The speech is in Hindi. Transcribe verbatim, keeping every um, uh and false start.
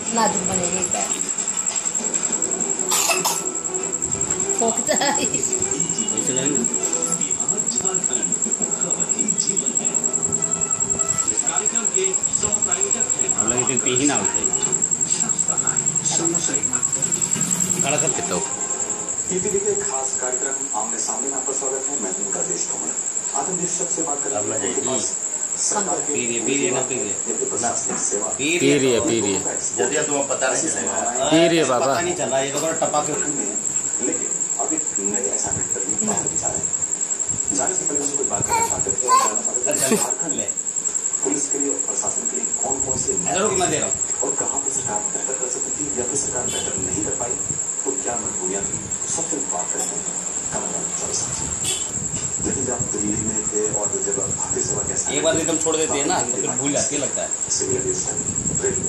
नाजुक बनेगी क्या फोकता है पी ही ना उठे सब कितना ईटीवी के खास कार्यक्रम आमने सामने में आपका स्वागत है। मैं हूं राजेश तोमर। आतंक से बात करेंगे उनके पास सरकार के प्रशासनिक सेवा पी रही है पी रही है जल्दी तुम्हें पता नहीं चलेगा पी रही है बाबा पता नहीं चल रहा ये तो टपाके लेकिन अब एक नए असाइनमेंट पर बाहर जा रहे हैं। जाने से पहले कोई बात करना चाहते थे और जानना चाहते थे झारखंड में पुलिस के लिए और प्रशासन के लिए कौन कौन से मैं दे रहा हूँ और कहाँ पे सरकार बेहतर कर सकती थी या फिर सरकार बेहतर नहीं कर पाई तो क्या मजबूरियां थी सबसे बात करते हैं। लेकिन जब दिल्ली में थे और जब भारतीय सेवा कैसा एक बार एकदम छोड़ देते हैं ना तो फिर भूल जाती है लगता है सिविल एविएशन रेलवे